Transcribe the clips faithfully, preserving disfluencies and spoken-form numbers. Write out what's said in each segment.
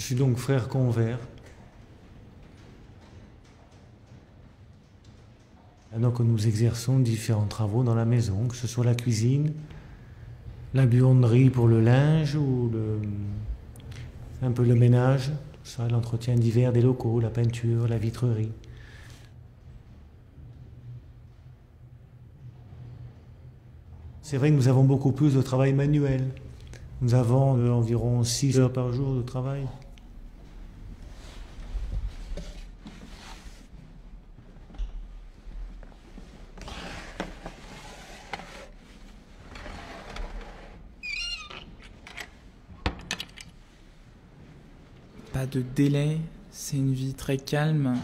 suis donc frère convert. Donc nous exerçons différents travaux dans la maison, que ce soit la cuisine, la buanderie pour le linge ou le, un peu le ménage, tout ça, l'entretien divers des locaux, la peinture, la vitrerie. C'est vrai que nous avons beaucoup plus de travail manuel. Nous avons euh, environ six heures par jour de travail. Pas de délai, c'est une vie très calme.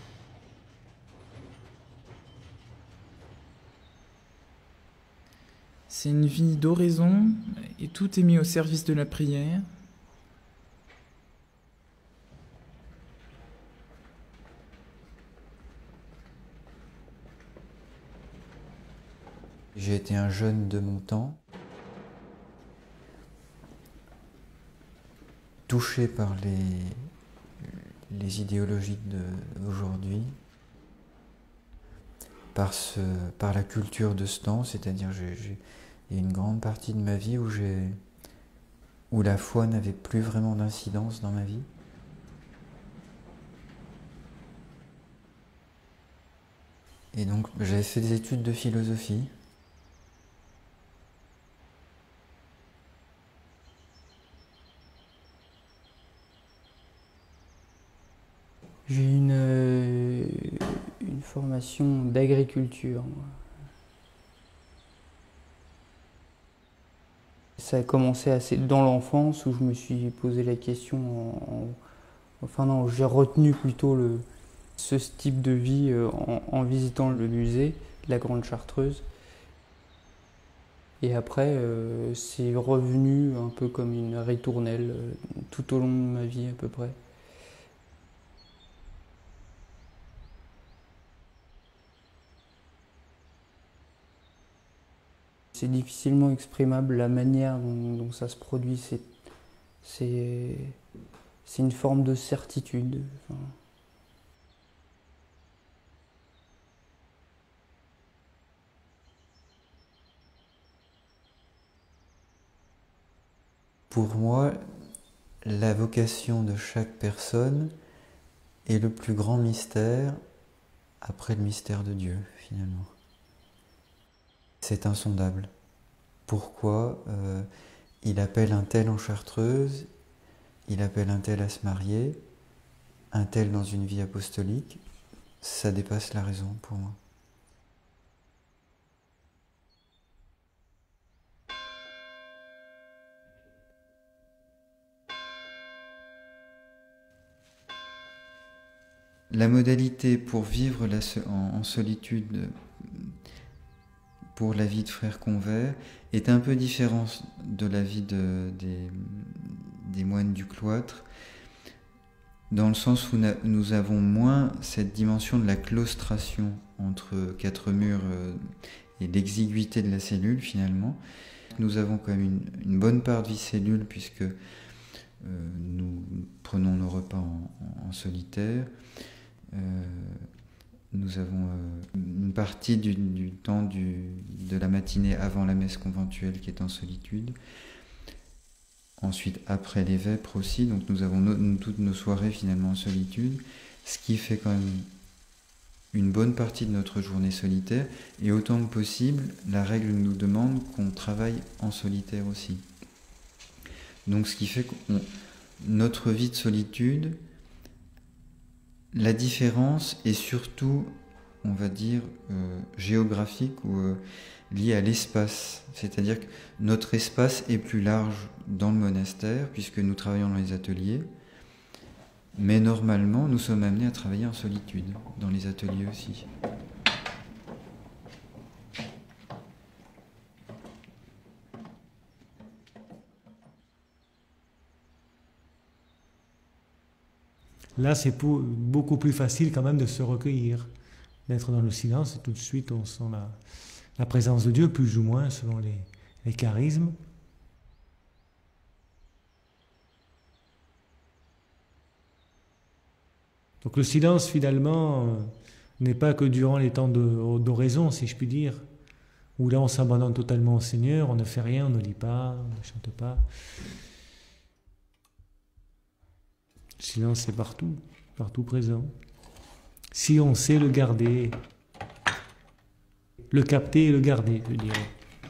C'est une vie d'oraison et tout est mis au service de la prière. J'ai été un jeune de mon temps, touché par les, les idéologies d'aujourd'hui, par, ce, par la culture de ce temps, c'est-à-dire j'ai il y a une grande partie de ma vie où, où la foi n'avait plus vraiment d'incidence dans ma vie. Et donc j'avais fait des études de philosophie. J'ai une, euh, une formation d'agriculture. Ça a commencé assez dans l'enfance où je me suis posé la question, en, en, enfin non, j'ai retenu plutôt le, ce type de vie en, en visitant le musée de la Grande Chartreuse. Et après, euh, c'est revenu un peu comme une ritournelle euh, tout au long de ma vie à peu près. C'est difficilement exprimable la manière dont, dont ça se produit. C'est, c'est, c'est une forme de certitude. Enfin, pour moi, la vocation de chaque personne est le plus grand mystère après le mystère de Dieu, finalement. C'est insondable. Pourquoi euh, il appelle un tel en Chartreuse, il appelle un tel à se marier, un tel dans une vie apostolique, ça dépasse la raison pour moi. La modalité pour vivre la, en, en solitude pour la vie de frère convert est un peu différente de la vie de, des, des moines du cloître, dans le sens où nous avons moins cette dimension de la claustration entre quatre murs et l'exiguïté de la cellule finalement. Nous avons quand même une, une bonne part de vie cellule puisque euh, nous prenons nos repas en, en solitaire. Euh, nous avons euh, une partie du, du temps du, de la matinée avant la messe conventuelle qui est en solitude. Ensuite, après les vêpres aussi, donc nous avons no, toutes nos soirées finalement en solitude, ce qui fait quand même une bonne partie de notre journée solitaire, et autant que possible, la règle nous demande qu'on travaille en solitaire aussi. Donc ce qui fait que notre vie de solitude, la différence est surtout, on va dire, euh, géographique ou euh, liée à l'espace. C'est-à-dire que notre espace est plus large dans le monastère, puisque nous travaillons dans les ateliers, mais normalement, nous sommes amenés à travailler en solitude, dans les ateliers aussi. Là, c'est beaucoup plus facile quand même de se recueillir, d'être dans le silence, et tout de suite on sent la, la présence de Dieu, plus ou moins selon les, les charismes. Donc le silence, finalement, euh, n'est pas que durant les temps de- d'oraison, si je puis dire, où là on s'abandonne totalement au Seigneur, on ne fait rien, on ne lit pas, on ne chante pas. Le silence est partout, partout présent. Si on sait le garder, le capter et le garder, je dirais.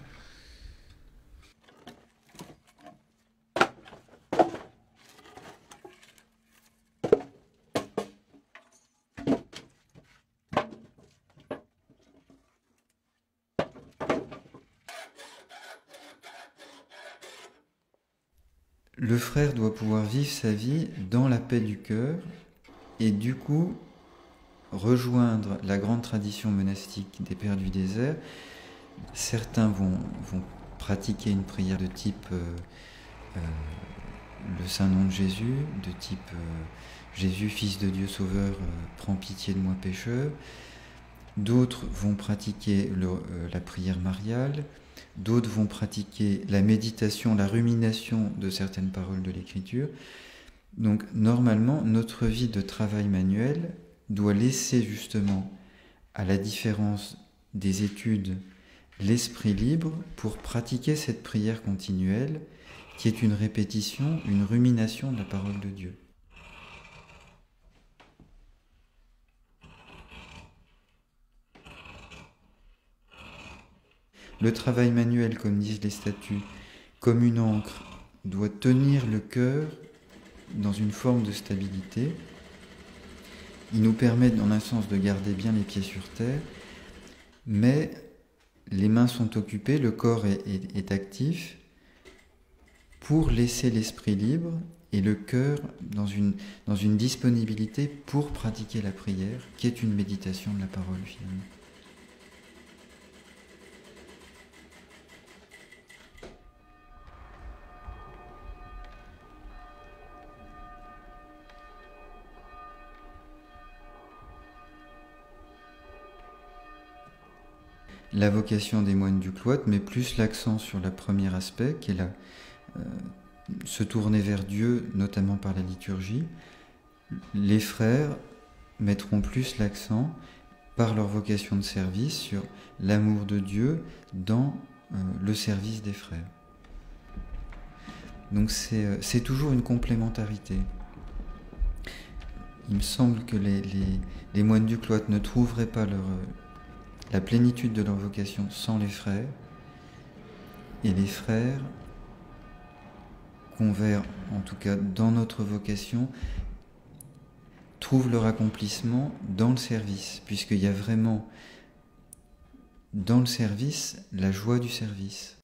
Le frère doit pouvoir vivre sa vie dans la paix du cœur et du coup rejoindre la grande tradition monastique des Pères du désert. Certains vont, vont pratiquer une prière de type euh, euh, le Saint Nom de Jésus, de type euh, Jésus, Fils de Dieu Sauveur, euh, prends pitié de moi pécheur. D'autres vont pratiquer le, euh, la prière mariale. D'autres vont pratiquer la méditation, la rumination de certaines paroles de l'Écriture. Donc, normalement, notre vie de travail manuel doit laisser justement, à la différence des études, l'esprit libre pour pratiquer cette prière continuelle qui est une répétition, une rumination de la parole de Dieu. Le travail manuel, comme disent les statuts, comme une encre, doit tenir le cœur dans une forme de stabilité. Il nous permet, en un sens, de garder bien les pieds sur terre, mais les mains sont occupées, le corps est, est, est actif pour laisser l'esprit libre et le cœur dans une, dans une disponibilité pour pratiquer la prière, qui est une méditation de la parole, finalement. La vocation des moines du cloître met plus l'accent sur le premier aspect, qui est la, euh, se tourner vers Dieu, notamment par la liturgie. Les frères mettront plus l'accent, par leur vocation de service, sur l'amour de Dieu dans euh, le service des frères. Donc c'est, euh, c'est toujours une complémentarité. Il me semble que les, les, les moines du cloître ne trouveraient pas leur... Euh, la plénitude de leur vocation sans les frères, et les frères convers, en tout cas dans notre vocation, trouvent leur accomplissement dans le service, puisqu'il y a vraiment dans le service la joie du service.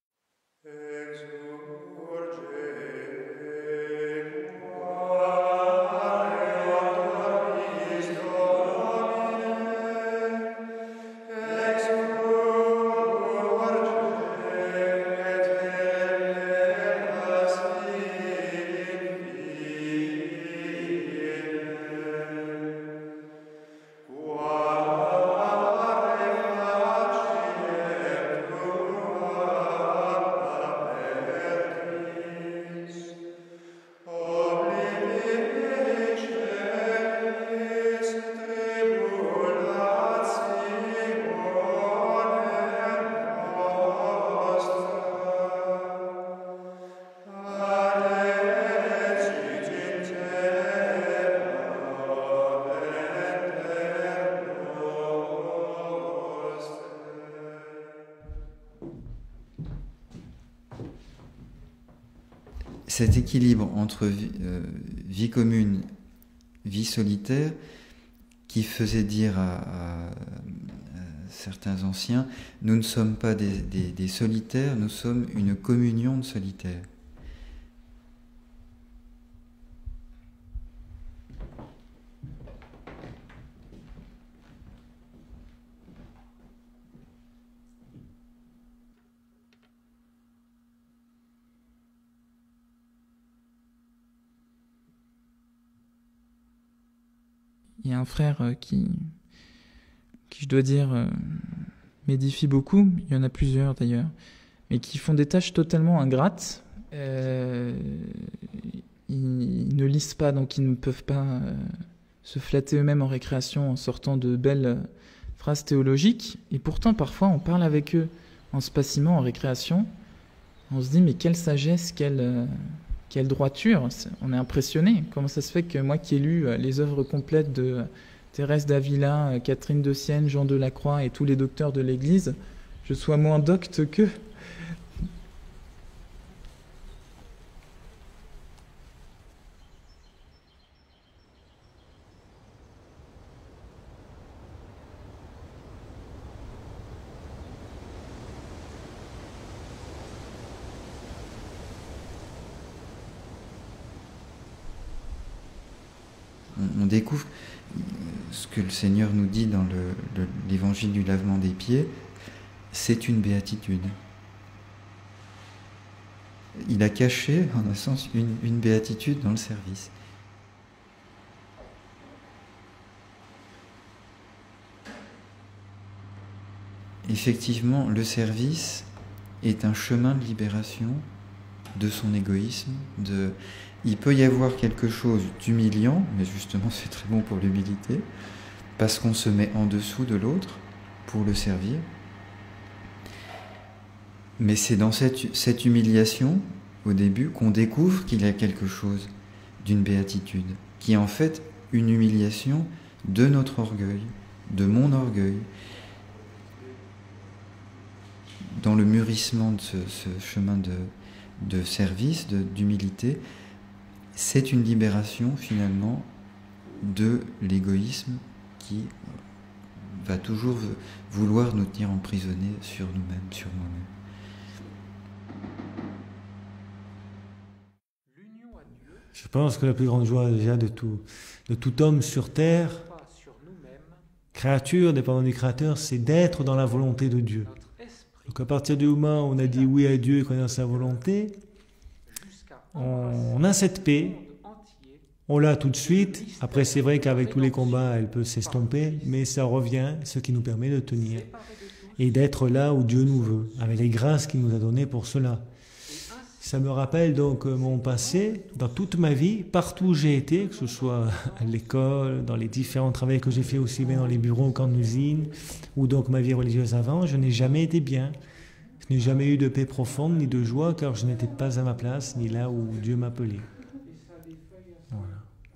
Cet équilibre entre vie, euh, vie commune, vie solitaire, qui faisait dire à, à, à certains anciens, nous ne sommes pas des, des, des solitaires, nous sommes une communion de solitaires. Il y a un frère euh, qui, qui, je dois dire, euh, m'édifie beaucoup. Il y en a plusieurs d'ailleurs, mais qui font des tâches totalement ingrates. Euh, ils, ils ne lisent pas, donc ils ne peuvent pas euh, se flatter eux-mêmes en récréation en sortant de belles phrases théologiques. Et pourtant, parfois, on parle avec eux en se passiment en récréation. On se dit, mais quelle sagesse, quelle, euh, quelle droiture. On est impressionné. Comment ça se fait que moi qui ai lu les œuvres complètes de Thérèse d'Avila, Catherine de Sienne, Jean de la Croix et tous les docteurs de l'Église, je sois moins docte qu'eux? On découvre ce que le Seigneur nous dit dans le, le, l'évangile du lavement des pieds, c'est une béatitude. Il a caché, en un sens, une, une béatitude dans le service. Effectivement, le service est un chemin de libération de son égoïsme, de... Il peut y avoir quelque chose d'humiliant, mais justement c'est très bon pour l'humilité, parce qu'on se met en dessous de l'autre pour le servir. Mais c'est dans cette, cette humiliation, au début, qu'on découvre qu'il y a quelque chose d'une béatitude, qui est en fait une humiliation de notre orgueil, de mon orgueil. Dans le mûrissement de ce, ce chemin de, de service, de, d'humilité, c'est une libération finalement de l'égoïsme qui va toujours vouloir nous tenir emprisonnés sur nous-mêmes, sur nous-mêmes. Je pense que la plus grande joie déjà de tout, de tout homme sur terre, créature dépendant du Créateur, c'est d'être dans la volonté de Dieu. Donc à partir du moment où on a dit oui à Dieu et qu'on est dans sa volonté, on, on a cette paix, on l'a tout de suite. Après c'est vrai qu'avec tous les combats, elle peut s'estomper, mais ça revient, ce qui nous permet de tenir et d'être là où Dieu nous veut, avec les grâces qu'il nous a données pour cela. Ça me rappelle donc mon passé, dans toute ma vie, partout où j'ai été, que ce soit à l'école, dans les différents travaux que j'ai fait aussi bien dans les bureaux qu'en usine, ou donc ma vie religieuse avant, je n'ai jamais été bien. Je n'ai jamais eu de paix profonde ni de joie, car je n'étais pas à ma place, ni là où Dieu m'appelait. Voilà.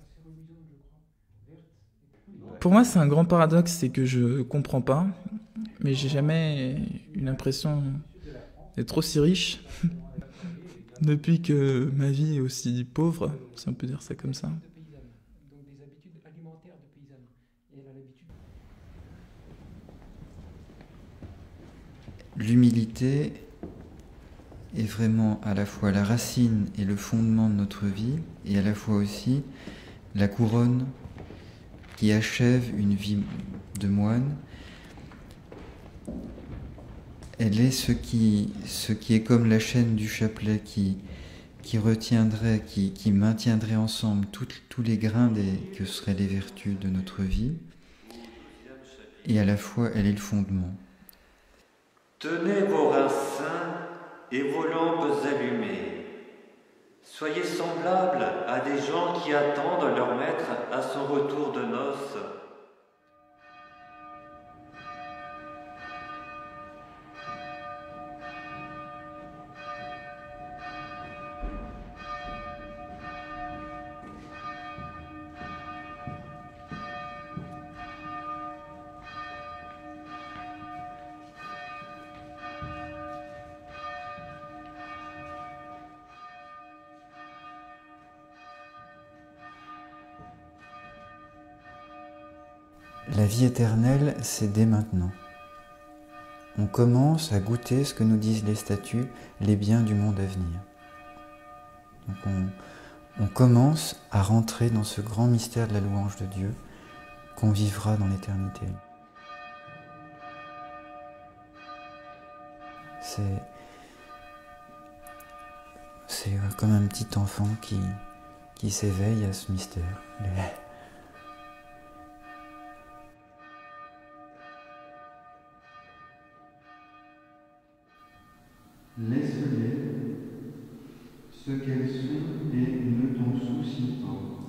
Pour moi, c'est un grand paradoxe, c'est que je ne comprends pas, mais j'ai jamais eu l'impression d'être aussi riche. Depuis que ma vie est aussi pauvre, si on peut dire ça comme ça. L'humilité est vraiment à la fois la racine et le fondement de notre vie, et à la fois aussi la couronne qui achève une vie de moine. Elle est ce qui, ce qui est comme la chaîne du chapelet qui, qui retiendrait, qui, qui maintiendrait ensemble tout, tous les grains des, que seraient les vertus de notre vie. Et à la fois, elle est le fondement. Tenez vos reins saints et vos lampes allumées. Soyez semblables à des gens qui attendent leur maître à son retour de noces. La vie éternelle, c'est dès maintenant. On commence à goûter ce que nous disent les statuts, les biens du monde à venir. Donc on, on commence à rentrer dans ce grand mystère de la louange de Dieu qu'on vivra dans l'éternité. C'est, c'est comme un petit enfant qui, qui s'éveille à ce mystère. Laisse-les ce qu'elles sont et ne t'en soucie pas.